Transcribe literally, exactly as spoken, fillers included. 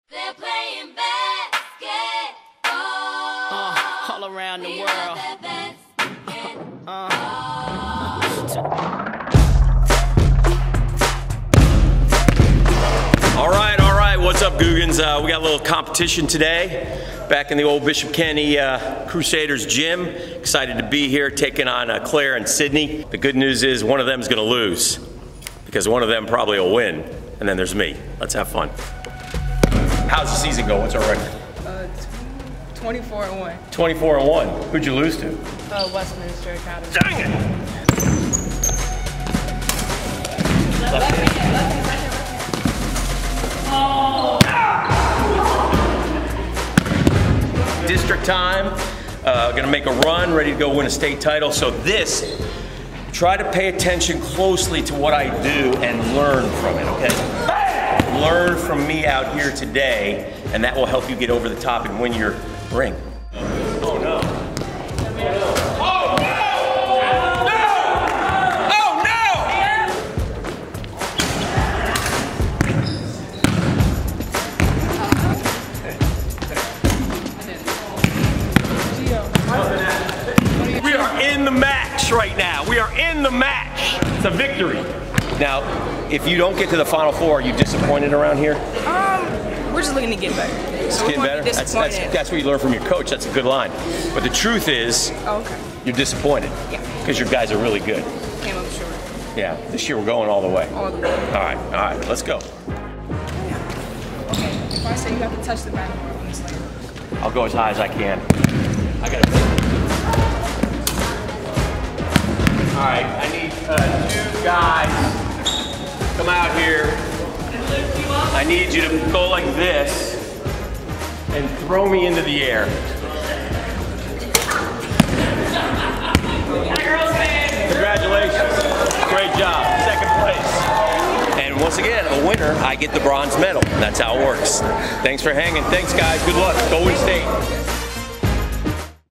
They're playing basketball uh, all around the world. Uh, all right, all right. What's up, Googans? Uh, we got a little competition today. Back in the old Bishop Kenny uh, Crusaders gym. Excited to be here, taking on uh, Claire and Sydney. The good news is one of them is going to lose, because one of them probably will win, and then there's me. Let's have fun. How's the season go? What's our record? Uh, twenty-four and one. twenty-four and one. Who'd you lose to? Uh, Westminster Academy. Dang it! Left, left, left, left, left. Oh! District time. Uh, gonna make a run, ready to go win a state title. So this, try to pay attention closely to what I do and learn from it, okay? Learn from me out here today, and that will help you get over the top and win your ring. Oh no. Oh no! No! Oh no! We are in the match right now. We are in the match. It's a victory. Now, if you don't get to the Final Four, are you disappointed around here? Um, we're just looking to get better. Just get better? Be that's, that's, that's what you learn from your coach. That's a good line. But the truth is, oh, okay. You're disappointed. Yeah. Because your guys are really good. Came up short. Yeah, this year we're going all the way. All the way. All right, all right, let's go. Yeah. Okay, if I say you have to touch the backboard on this leg. I'll go as high as I can. I gotta. All right, I need uh, two guys. Come out here. I need you to go like this and throw me into the air. Congratulations. Great job. Second place. And once again, a winner, I get the bronze medal. That's how it works. Thanks for hanging. Thanks, guys. Good luck. Go win state.